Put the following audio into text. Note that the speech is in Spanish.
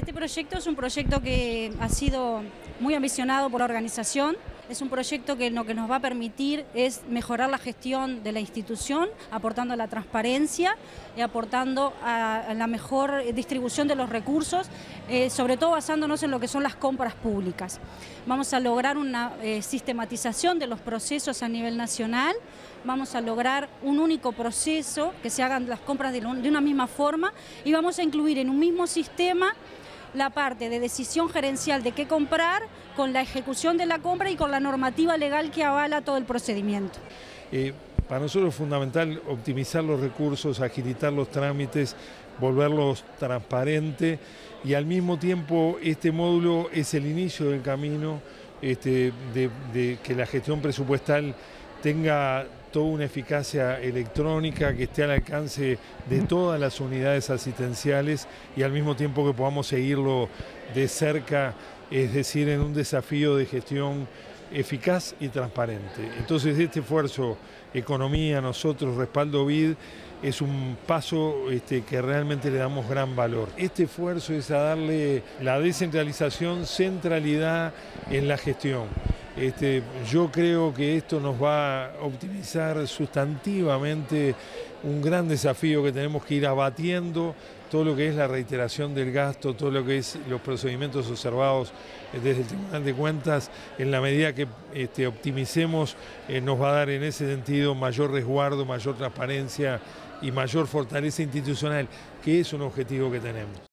Este proyecto es un proyecto que ha sido muy ambicionado por la organización. Es un proyecto que lo que nos va a permitir es mejorar la gestión de la institución, aportando a la transparencia y aportando a la mejor distribución de los recursos, sobre todo basándonos en lo que son las compras públicas. Vamos a lograr una sistematización de los procesos a nivel nacional, vamos a lograr un único proceso, que se hagan las compras de una misma forma, y vamos a incluir en un mismo sistema la parte de decisión gerencial de qué comprar, con la ejecución de la compra y con la normativa legal que avala todo el procedimiento. Para nosotros es fundamental optimizar los recursos, agilitar los trámites, volverlos transparentes, y al mismo tiempo este módulo es el inicio del camino de que la gestión presupuestal tenga toda una eficacia electrónica, que esté al alcance de todas las unidades asistenciales y al mismo tiempo que podamos seguirlo de cerca, es decir, en un desafío de gestión eficaz y transparente. Entonces este esfuerzo, economía, nosotros, respaldo BID, es un paso que realmente le damos gran valor. Este esfuerzo es a darle la descentralización, centralidad en la gestión. Yo creo que esto nos va a optimizar sustantivamente un gran desafío que tenemos que ir abatiendo, todo lo que es la reiteración del gasto, todo lo que es los procedimientos observados desde el Tribunal de Cuentas. En la medida que optimicemos, nos va a dar en ese sentido mayor resguardo, mayor transparencia y mayor fortaleza institucional, que es un objetivo que tenemos.